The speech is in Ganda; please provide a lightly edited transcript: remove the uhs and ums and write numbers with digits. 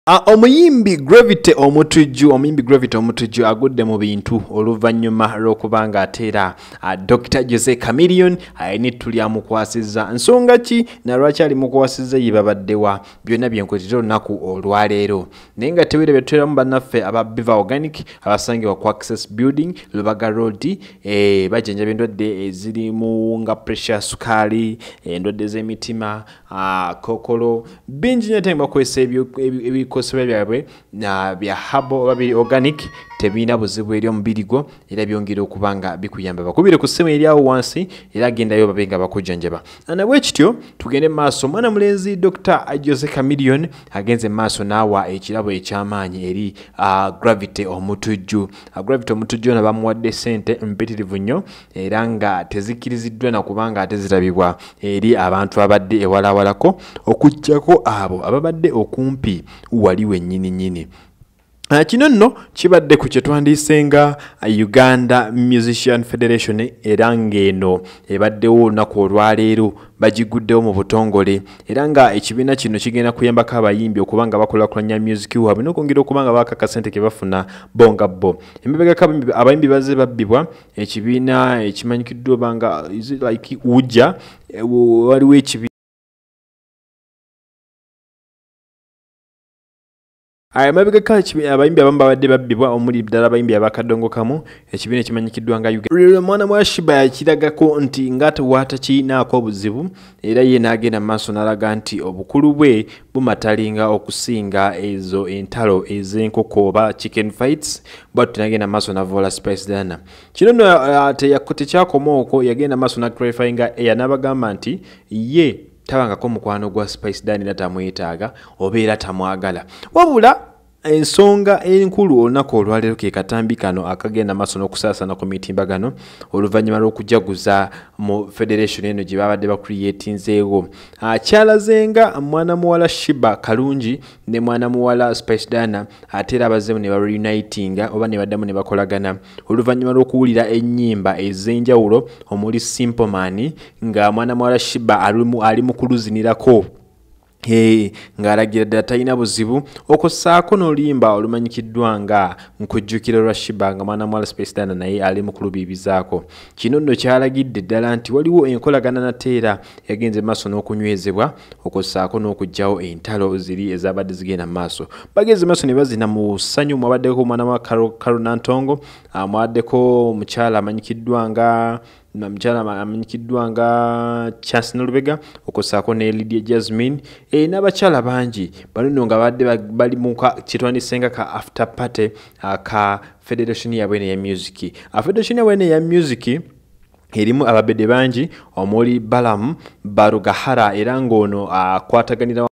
Omuyimbi Gravity omutujju agudde mu bintu oluvannyuma lw'okubanga ateera Dr. Jose Chameleon ayini tulya mukwasizza nsonga ki na lwaki ali mukwasizza yibabaddewa byonna byenkozera olunaku olwaleero naye nga tewere betweramu bannaffe aba Biva Organic abasangibwa ku Access Building Lubaga Road bajjanjaba endwadde ezirimu nga pressure, sukaali, endwadde z'emitima, kokolo bingi nnyo ate bakozesa ebikosebwa byabwe bya habo babiri organic tebina buzibu eri omubiri gwo era byongera okubanga bikuyamba bakubire ku ssimu eri awo wansi era gendayo babenga bakujjanjaba nabwe kityo tugende maaso mwana mulenzi Dr. Jose Chameleon agenze maaso naawa ekirabo ekyamaanyi eri Gravity omutujju na bamuwadde sente mpitirivu nnyo era nga tezikiriziddwa na kubanga ate zirabibwa eri abantu abadde ewalawalako okujjako abo ababadde okumpi wali wennyini. Kino nno kibadde ku kyetwandiisenga Uganda Musician Federation era ng'eno ebaddewo olunaku olwaleero bagiguddewo mu butongole era nga ekibiina kino kigenda kuyambako abayimbi okubanga bakulaakulanya music waabwe n'okwongera okubanga bakaka ssente ke bafuna bonga bo. Emabegako abayimbi bazze babbibwa ekibiina ekimanyikiddwa obanga like ujja waliwo ekibiina mabegako abayimbi abamu babadde babbibwa omuli ddala abayimbi abakadongokamu ekibiina ekimanyikiddwa nga Uganda. Mwana wa Shiba yakiragako nti ngate watakinaako obuzibu era ye n'agenda mu maaso n'alaga nti obukulu bwe bumatalinga okusinga ezo entalo ez'enkoko oba chicken fights bwattu n'agenda mu maaso n'avoola Spice Dana. Kino nno tekyakoma okwo yagenda mu maaso n'aclarifyinga n'abagamba nti ye tabangako mukwano gwa Spice Dana era tamwetaaga obeera tamwagala wabula ensonga enkulu olunaku olwaleero ke katambi kano akagenda maaso n'okusaasana ku mitimbagano oluvannyuma lw'okujaguza mu federation eno gye babadde bakuliyetinzeewo kyalazenga mwana muwala Shiba Kalungi ne mwana muwala Spice Dana ate era abazzemu ne bareunitinga oba ne baddamu ne bakolagana oluvannyuma lw'okuwulira ennyimba ez'enjawulo omuli Simple Man nga mwana muwala Shiba ali mu kuluzinirako ng'alagira ddala talina buzibu okussaako n'oluyimba olumanyikiddwa nga nkujjukiro lwa Shiba nga mwana muwala Spice Dana naye ali mu kulubibizaako. Kino nno kyalagidde ddala nti waliwo enkolagana nateera yagenze maaso n'okunywezebwa okussaako n'okugyawo entalo ziri ezabadde zigenda mu maaso. Bagenze maaso ne bazina mu ssanyu mwabaddeko mwana wa Karunantongo mwabaddeko omukyala amanyikiddwa nga Chance Nolubega okussaako ne Lydia Jasmine n'abakyala bangi bano nno nga badde bali mu kyetwandisenga ka after party ka federation yabwene ya music. Federation yabwene ya music erimu ababede bangi omuli Balamu Barugahara era ng'ono akwataganira